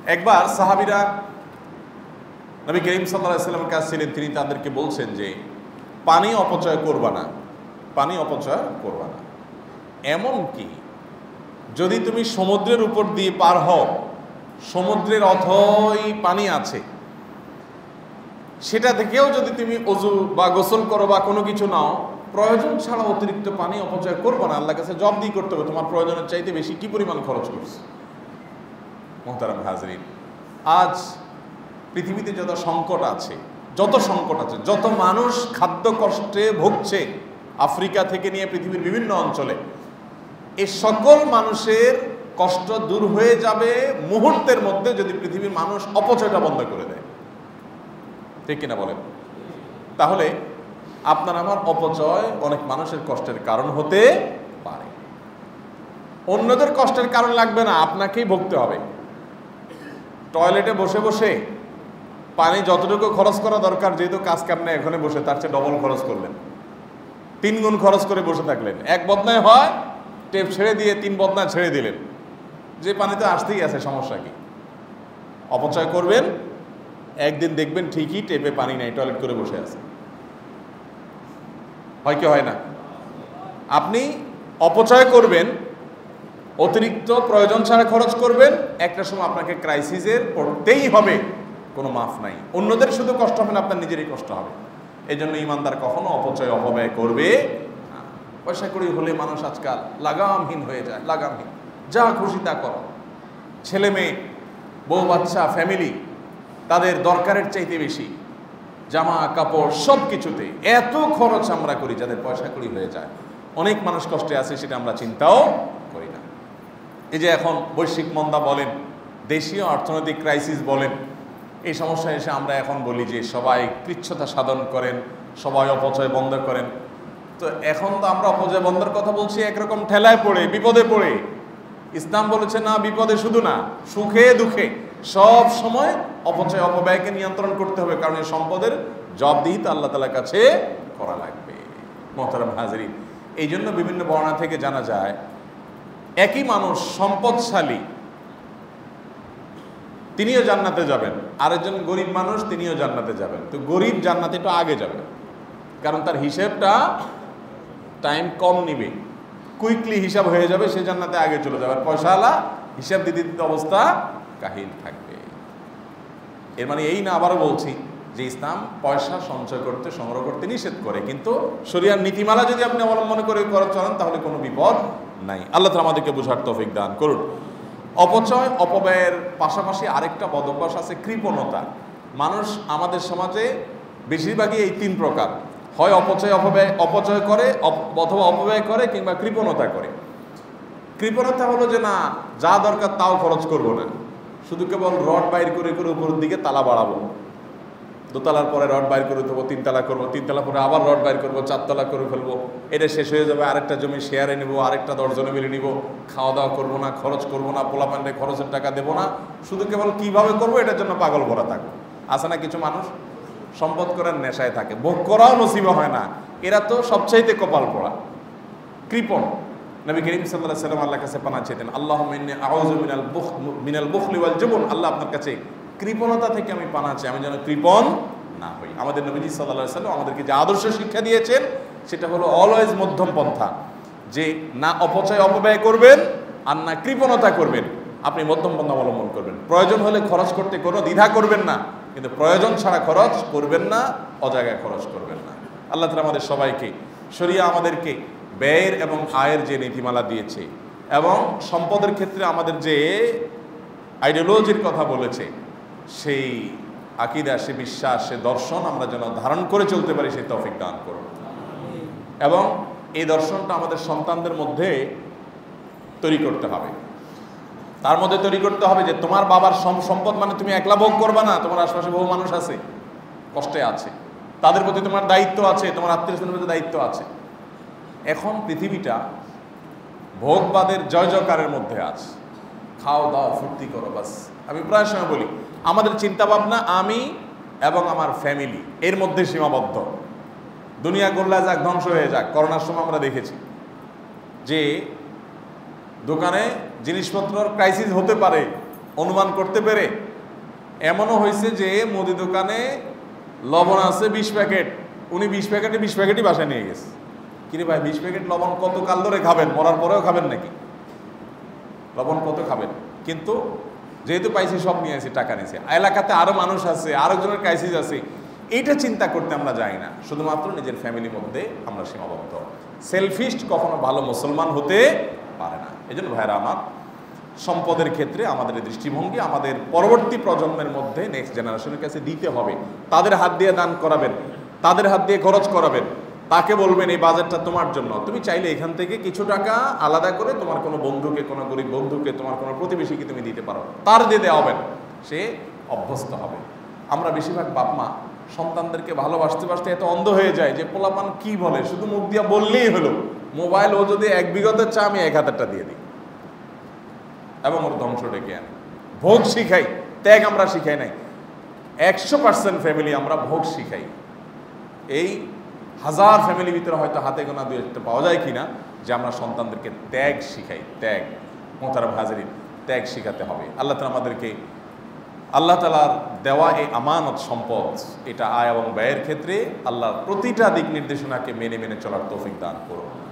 একবার সাহাবীরা নবী করিম সাল্লাল্লাহু আলাইহি ওয়াসাল্লামের কাছে ছিলেন, তিনি তাদেরকে বলছেন যে পানি অপচয় করবা না, পানি অপচয় করবা না। এমনকি যদি তুমি সমুদ্রের উপর দিয়ে পার হও, সমুদ্রের অথই পানি আছে, সেটা থেকেও যদি তুমি ওযু বা গোসল করো বা কোনো কিছু নাও, প্রয়োজন ছাড়া অতিরিক্ত পানি অপচয় করবো না। আল্লাহর কাছে জবাবদিহি করতে হবে, তোমার প্রয়োজনের চাইতে বেশি কি পরিমাণ খরচ করছে। মুহতারাম হাজরিন, আজ পৃথিবীতে যত সংকট আছে, যত মানুষ খাদ্য কষ্টে ভুগছে, আফ্রিকা থেকে নিয়ে পৃথিবীর বিভিন্ন অঞ্চলে, এই সকল মানুষের কষ্ট দূর হয়ে যাবে মুহূর্তের মধ্যে যদি পৃথিবীর মানুষ অপচয়টা বন্ধ করে দেয়। ঠিক কিনা বলেন? তাহলে আপনার আমার অপচয় অনেক মানুষের কষ্টের কারণ হতে পারে। অন্যদের কষ্টের কারণ লাগবে না, আপনাকেই ভুগতে হবে। টয়লেটে বসে বসে পানি যতটুকু খরচ করা দরকার, যেহেতু কাজ কামনে এখানে বসে, তার চেয়ে ডবল খরচ করলেন, 3 গুণ খরচ করে বসে থাকলেন। এক বদনায় হয়, টেপ ছেড়ে দিয়ে 3 বদনা ছেড়ে দিলেন, যে পানিতে আসতেই আছে, সমস্যা কি? অপচয় করবেন, একদিন দেখবেন ঠিকই টেপে পানি নাই, টয়লেট করে বসে আছে। হয় কি হয় না? আপনি অপচয় করবেন, অতিরিক্ত প্রয়োজন ছাড়া খরচ করবেন, একটা সময় আপনাকে ক্রাইসিসের পড়তেই হবে, কোনো মাফ নাই। অন্যদের শুধু কষ্ট হবে না, আপনার নিজেরই কষ্ট হবে। এই জন্য ইমানদার কখনো অপচয় অপব্যয় করবে না। পয়সা কড়ি হলে মানুষ আজকাল লাগামহীন হয়ে যায়, লাগামহীন, যা খুশি তা করো। ছেলে মেয়ে, বউ বাচ্চা, ফ্যামিলি, তাদের দরকারের চাইতে বেশি জামা কাপড় সব কিছুতে এত খরচ আমরা করি, যাদের পয়সা কড়ি হয়ে যায়। অনেক মানুষ কষ্টে আছে, সেটা আমরা চিন্তাও করি না। এই যে এখন বৈশ্বিক মন্দা বলেন, দেশীয় অর্থনৈতিক ক্রাইসিস বলেন, এই সমস্যা এসে আমরা এখন বলি যে সবাই কৃচ্ছতা সাধন করেন, সবাই অপচয় বন্ধ করেন। তো এখন তো আমরা অপচয় বন্ধের কথা বলছি একরকম ঠেলায় পড়ে, বিপদে পড়ে। ইসলাম বলেছে না, বিপদে শুধু না, সুখে দুঃখে সব সময় অপচয় অপব্যয়কে নিয়ন্ত্রণ করতে হবে, কারণ এই সম্পদের জবাবদিহি তো আল্লাহ তাআলার কাছে করা লাগবে। মুহতারাম হাজরিন, এই জন্য বিভিন্ন বর্ণনা থেকে জানা যায়, একই মানুষ সম্পদশালী, তিনিও জান্নাতে যাবেন, আরেকজন গরিব মানুষ, তিনিও জান্নাতে যাবেন। তো গরিব জান্নাতে একটু আগে যাবে, কারণ তার হিসেবটা টাইম কম নিবে, কুইকলি হিসাব হয়ে যাবে, সে জান্নাতে আগে চলে যাবে। পয়সাওয়ালা হিসাব দিতে দিতে অবস্থা কাহিল থাকবে। এর মানে এই না, আবারও বলছি যে ইসলাম পয়সা সঞ্চয় করতে, সংগ্রহ করতে নিষেধ করে, কিন্তু শরিয়ার নীতিমালা যদি আপনি অবলম্বন করে চলেন, তাহলে কোনো বিপদ নাই। আল্লাহ তাআলা আমাদেরকে বুঝার তৌফিক দান করুন। অপচয় অপব্যয়ের পাশাপাশি আরেকটা বদভ্যাস আছে, কৃপণতা। মানুষ আমাদের সমাজে বেশিরভাগই এই 3 প্রকার, হয় অপচয় করে, অথবা অপব্যয় করে, কিংবা কৃপণতা করে। কৃপণতা হলো যে না, যা দরকার তাও খরচ করবো না, শুধু কেবল রড বাইর করে করে উপরের দিকে তালা বাড়াবো, 2 তলার পরে রড বাইর করে দেবো, 3 তলা করবো, 3 তলা পরে আবার রড বাইর করবো, 4 তলা করে ফেলবো, এটা শেষ হয়ে যাবে, আরেকটা জমি শেয়ারে নিবো, আরেকটা 10 জনে মিলে নিবো, খাওয়া দাওয়া করবো না, খরচ করবো না, পোলাপান্ডে খরচের টাকা দেবো না, শুধু কেবল কিভাবে করবো এটার জন্য পাগল ভরা থাকবো। আছে না কিছু মানুষ সম্পদ করার নেশায় থাকে, ভোগ করাও নসিব হয় না, এরা তো সবচাইতে কপাল পড়া, কৃপণ। নবী করিম সাল্লাল্লাহু আলাইহি ওয়াসাল্লাম আল্লাহর কাছে পানাহ চাইতেন, আল্লাহুম্মা ইন্নী আউযু মিনাল বুখলি ওয়াল জুবন, আল্লাহ আপনার কাছে কৃপণতা থেকে আমি পানাহ চাই, আমি যেন কৃপণ না হই। আমাদের নবীজি সাল্লাল্লাহু আলাইহি ওয়াসাল্লাম আমাদেরকে যে আদর্শ শিক্ষা দিয়েছেন, সেটা হলো অলওয়েজ মধ্যম পন্থা, যে না অপচয় অপব্যয় করবেন আর না কৃপণতা করবেন, আপনি মধ্যম পন্থা অবলম্বন করবেন। প্রয়োজন হলে খরচ করতে কোনো দ্বিধা করবেন না, কিন্তু প্রয়োজন ছাড়া খরচ করবেন না, অজাগায় খরচ করবেন না। আল্লাহ তাআলা আমাদের সবাইকে, শরিয়া আমাদেরকে ব্যয়ের এবং আয়ের যে নীতিমালা দিয়েছে, এবং সম্পদের ক্ষেত্রে আমাদের যে আইডিওলজির কথা বলেছে, সেই আকীদা, সে বিশ্বাস, সে দর্শন আমরা যেন ধারণ করে চলতে পারি, সেই তৌফিক দান করুন। এবং এই দর্শনটা আমাদের সন্তানদের মধ্যে তৈরি করতে হবে। তার মধ্যে তৈরি করতে হবে যে তোমার বাবার সম্পদ মানে তুমি একলা ভোগ করবা না, তোমার আশপাশে বহু মানুষ আছে, কষ্টে আছে, তাদের প্রতি তোমার দায়িত্ব আছে, তোমার আত্মীয়স্বজনের প্রতি দায়িত্ব আছে। এখন পৃথিবীটা ভোগবাদের জয় জয়কারের মধ্যে আছে, খাও দাও ফুর্তি করো, বাস। আমি প্রায় সময় বলি, আমাদের চিন্তা ভাবনা আমি এবং আমার ফ্যামিলি এর মধ্যে সীমাবদ্ধ। দুনিয়া গোল্লা যাক, ধ্বংস হয়ে যাক। করোনার সময় আমরা দেখেছি যে দোকানে জিনিসপত্রের ক্রাইসিস হতে পারে, অনুমান করতে পেরে এমনও হয়েছে যে মুদি দোকানে লবণ আছে 20 প্যাকেট, উনি 20 প্যাকেটই বাসায় নিয়ে গেছে। কিরে ভাই 20 প্যাকেট লবণ কত কাল ধরে খাবেন, মরার পরেও খাবেন নাকি? লবণ কত খাবেন? কিন্তু যেহেতু পাইছি সব নিয়ে আসি, টাকা নিয়েছি, এলাকাতে আরো মানুষ আছে, আরেকজনের ক্রাইসিস আছে, এইটা চিন্তা করতে আমরা যাই না, শুধুমাত্র নিজের ফ্যামিলির মধ্যে আমরা সীমাবদ্ধ। সেলফিস্ট কখনো ভালো মুসলমান হতে পারে না। এই জন্য ভাইরা আমার, সম্পদের ক্ষেত্রে আমাদের দৃষ্টিভঙ্গি আমাদের পরবর্তী প্রজন্মের মধ্যে, নেক্সট জেনারেশনের কাছে দিতে হবে। তাদের হাত দিয়ে দান করাবেন, তাদের হাত দিয়ে খরচ করাবেন, তাকে বলবেন এই বাজেটটা তোমার জন্য, তুমি চাইলে এখান থেকে কিছু টাকা আলাদা করে তোমার কোনো বন্ধুকে, কোনো গরিব বন্ধুকে, তোমার কোনো প্রতিবেশীকে তুমি দিতে পারো, তার দিয়ে দেওয়া হবে, সে অভ্যস্ত হবে। আমরা বেশিরভাগ বাপ মা সন্তানদেরকে ভালোবাসতে বাসতে এত অন্ধ হয়ে যায় যে পোলাপান কি বলে শুধু মুখ দিয়া বললেই হলো, মোবাইল ও যদি 1 বিঘতের চা আমি 1000টা দিয়ে দিই এবং ওর ধ্বংস ডেকে আনি। ভোগ শিখাই, ত্যাগ আমরা শিখাই নাই। 100% ফ্যামিলি আমরা ভোগ শিখাই। এই 1000 ফ্যামিলির ভিতরে হয়তো হাতে গোনা 2-1টা পাওয়া যায় কিনা যে আমরা সন্তানদেরকে ত্যাগ শিখাই। ত্যাগ, মোহতারাম হাজরিন, ত্যাগ শিখাতে হবে। আল্লাহ তাআলা আমাদেরকে আল্লাহ তাআলার দেওয়া এই আমানত সম্পদ, এটা আয় এবং ব্যয়ের ক্ষেত্রে আল্লাহর প্রতিটা দিক নির্দেশনাকে মেনে মেনে চলার তৌফিক দান করুন।